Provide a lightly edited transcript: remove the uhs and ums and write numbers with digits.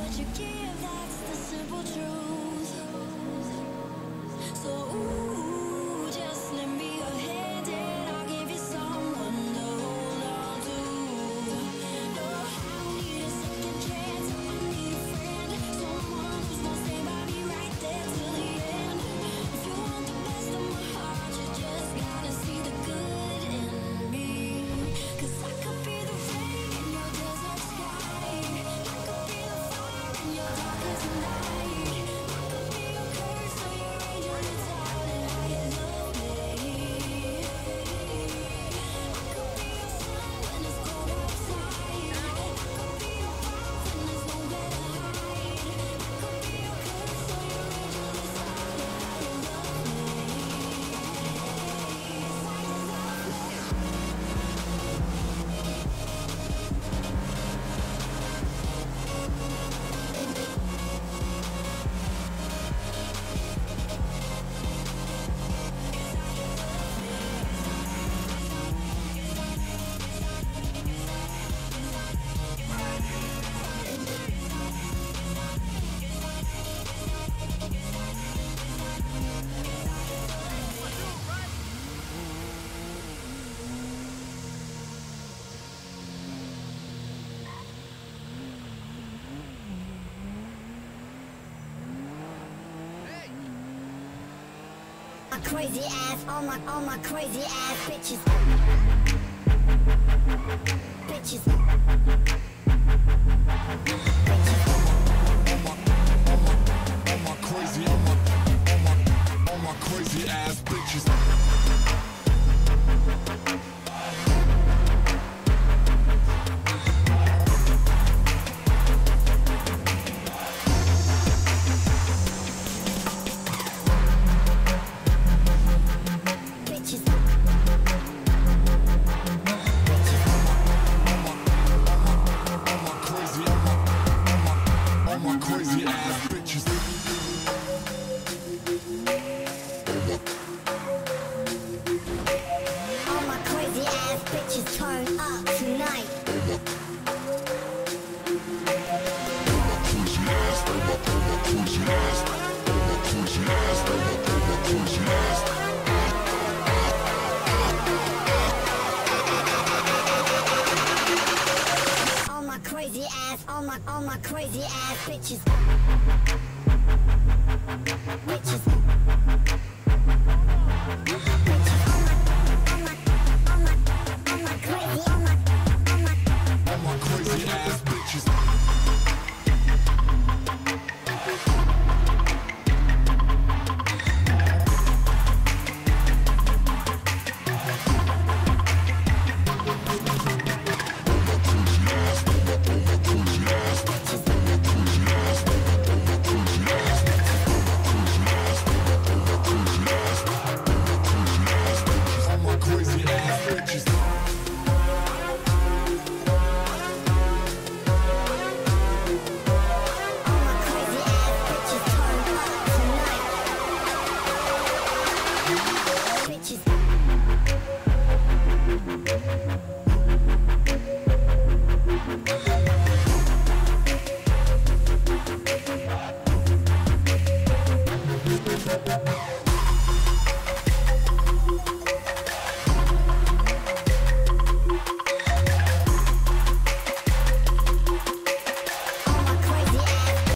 what you give, that's the simple truth. So ooh, just lend me your hand and I'll give you someone to hold on to. No, I don't need a second chance, I need a friend, someone who's gonna stay by me right there till the end. If you want the best of my heart, you just gotta see the good in me. 'Cause I could be the rain in your desert sky, I could be the fire in your darkest night, I could be your curse or your angel, it's all in how you love me. I could be your sun when it's cold outside, I could be your warmth when there's nowhere to hide, I could be your curse or your angel, it's all in how you love me. Crazy ass, all my crazy ass bitches. Bitches. All my crazy ass bitches. All my crazy ass bitches. Bitches.